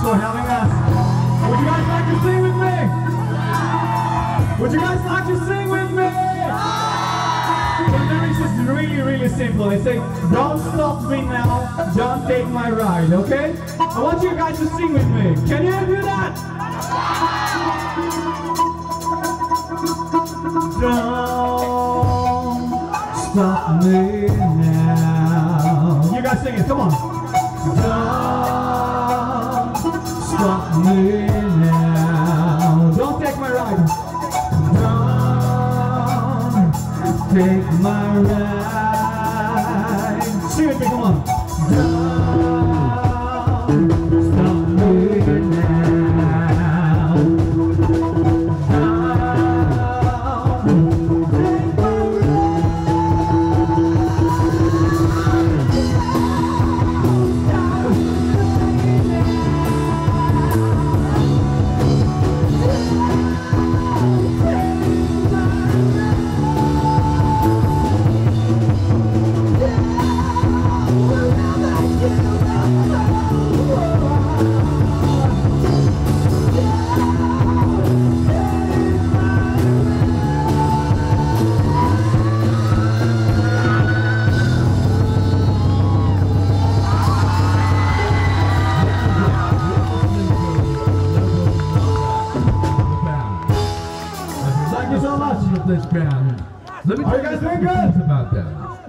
for having us. Would you guys like to sing with me? Would you guys like to sing with me? The lyrics is really, really simple. They say, don't stop me now, don't take my ride, okay? I want you guys to sing with me. Can you do that? Don't stop me now. You guys sing it, come on. Don't stop me now. Don't take my ride. Don't take my ride. Sing with me, come on. Don't stop me now. This band. Let me tell you guys good about that.